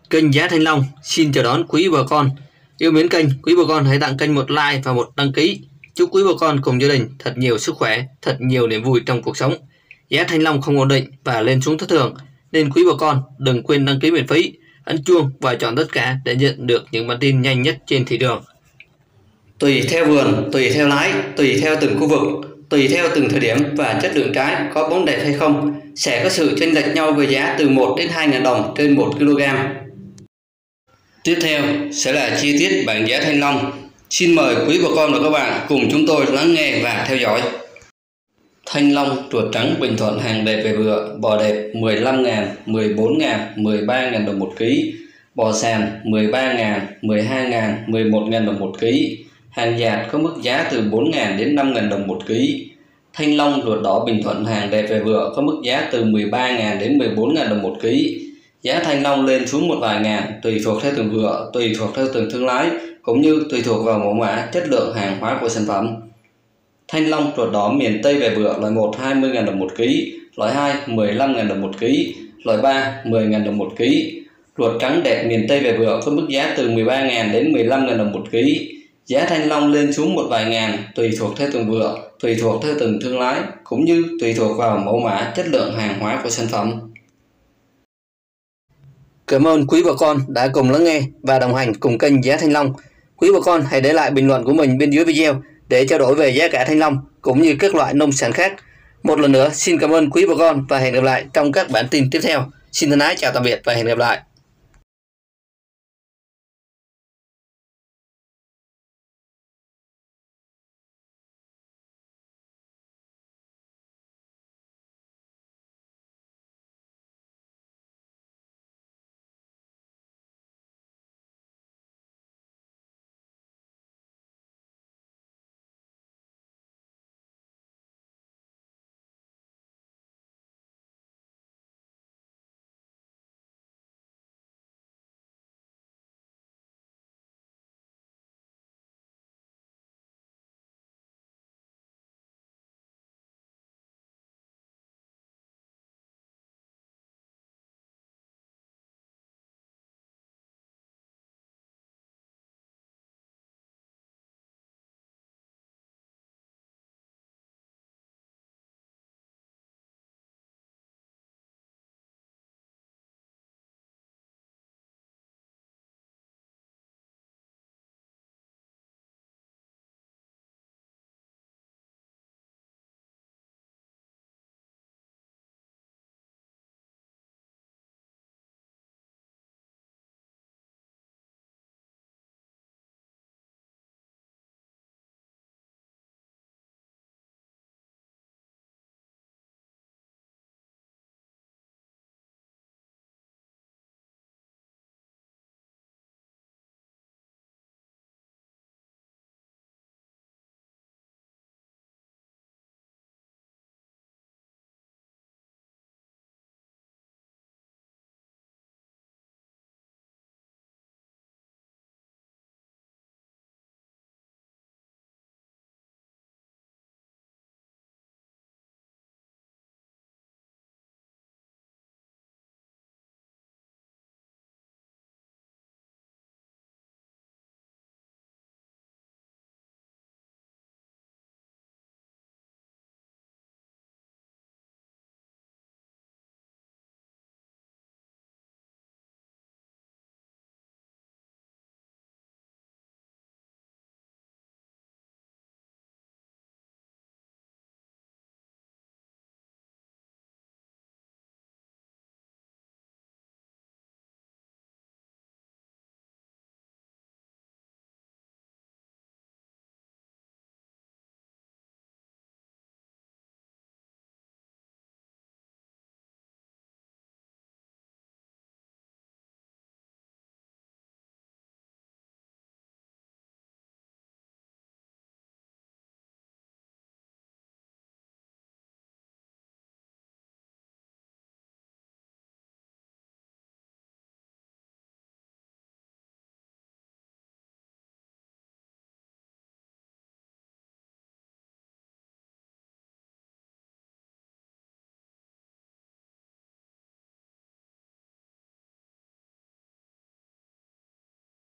Kênh Giá Thanh Long xin chào đón quý bà con yêu mến kênh. Quý bà con hãy tặng kênh một like và một đăng ký. Chúc quý bà con cùng gia đình thật nhiều sức khỏe, thật nhiều niềm vui trong cuộc sống. Giá thanh long không ổn định và lên xuống thất thường, nên quý bà con đừng quên đăng ký miễn phí, ấn chuông và chọn tất cả để nhận được những bản tin nhanh nhất trên thị trường. Tùy theo vườn, tùy theo lái, tùy theo từng khu vực, tùy theo từng thời điểm và chất lượng trái có bóng đẹp hay không, sẽ có sự chênh lệch nhau về giá từ 1 đến 2.000 đồng trên 1 kg. Tiếp theo sẽ là chi tiết bảng giá thanh long. Xin mời quý bà con và các bạn cùng chúng tôi lắng nghe và theo dõi. Thanh long ruột trắng Bình Thuận hàng đẹp về vựa, bò đẹp 15.000, 14.000, 13.000 đồng một ký, bò sàn 13.000, 12.000, 11.000 đồng một ký. Hàng dạt có mức giá từ 4.000 đến 5.000 đồng một ký. Thanh long ruột đỏ Bình Thuận hàng đẹp về vựa có mức giá từ 13.000 đến 14.000 đồng một ký. Giá thanh long lên xuống một vài ngàn tùy thuộc theo từng vựa, tùy thuộc theo từng thương lái, cũng như tùy thuộc vào mẫu mã, chất lượng hàng hóa của sản phẩm. Thanh long ruột đỏ miền Tây về vựa loại 1 20.000 đồng một ký, loại 2 15.000 đồng một ký, loại 3 10.000 đồng một ký. Ruột trắng đẹp miền Tây về vựa có mức giá từ 13.000 đến 15.000 đồng một ký. Giá thanh long lên xuống một vài ngàn tùy thuộc theo từng vựa, tùy thuộc theo từng thương lái, cũng như tùy thuộc vào mẫu mã, chất lượng hàng hóa của sản phẩm. Cảm ơn quý bà con đã cùng lắng nghe và đồng hành cùng kênh Giá Thanh Long. Quý bà con hãy để lại bình luận của mình bên dưới video để trao đổi về giá cả thanh long cũng như các loại nông sản khác. Một lần nữa xin cảm ơn quý bà con và hẹn gặp lại trong các bản tin tiếp theo. Xin thân ái chào tạm biệt và hẹn gặp lại.